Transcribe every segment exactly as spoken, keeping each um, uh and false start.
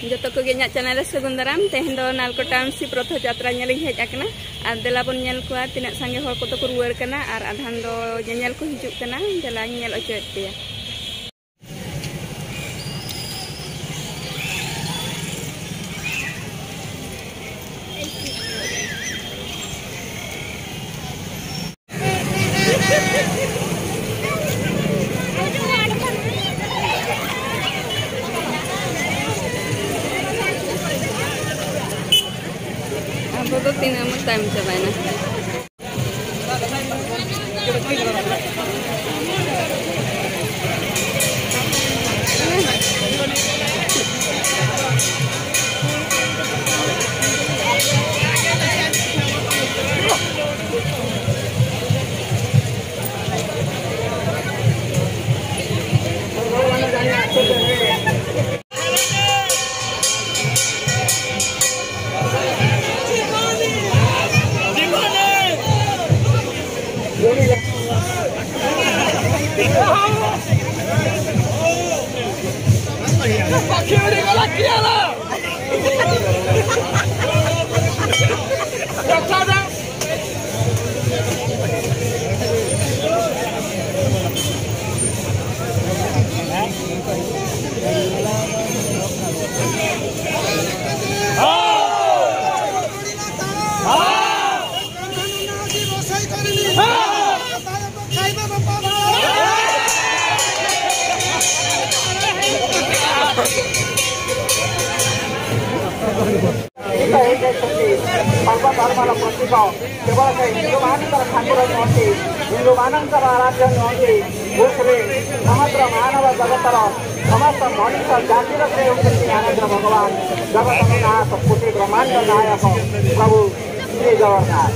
Joto ko ge nya channel Sagun Daram tehen do Nalco Township Rath Yatra nyel hej akana ar dela bon nyel ko tinak sange hor ko to ko ruwer kana ar adhan do nyel ko hijuk kana dela nyel ocoet dia. Aku tuh tinggal time coba na. भगवान जगन्नाथ पुत्री ब्रह्मांड नायक प्रभु श्री जगन्नाथ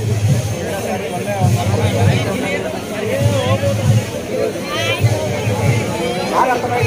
भारत में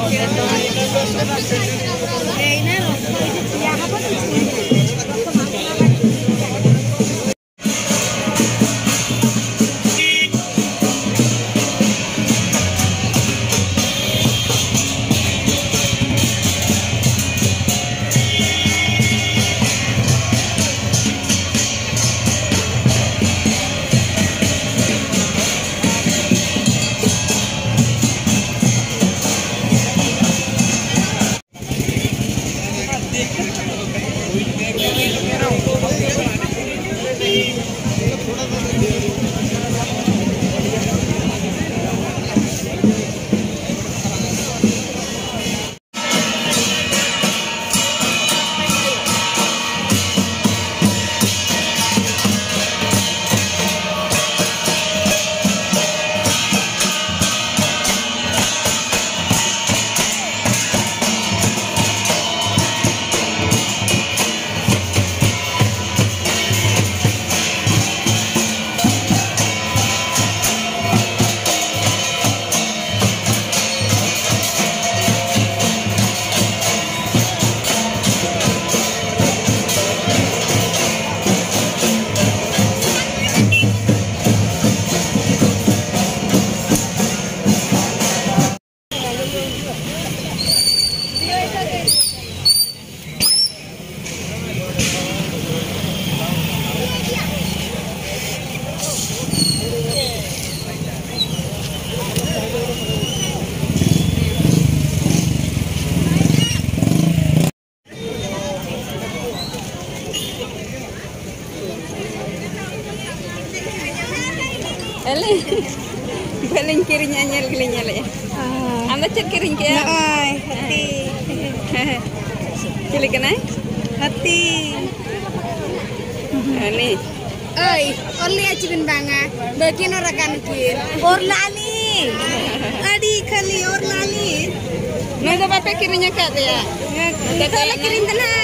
Eli, paling kirinya nyel kirinya le. Anda cek kiring ke? Ay, hati. Kili kenai? Hati. Ini. Ay, only aja bin banga. Bagi norakan kir. Or lali. Adi kali or lali. Nada apa kirinya kat ya? Kalau kiring tanah.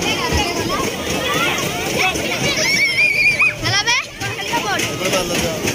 Halo be,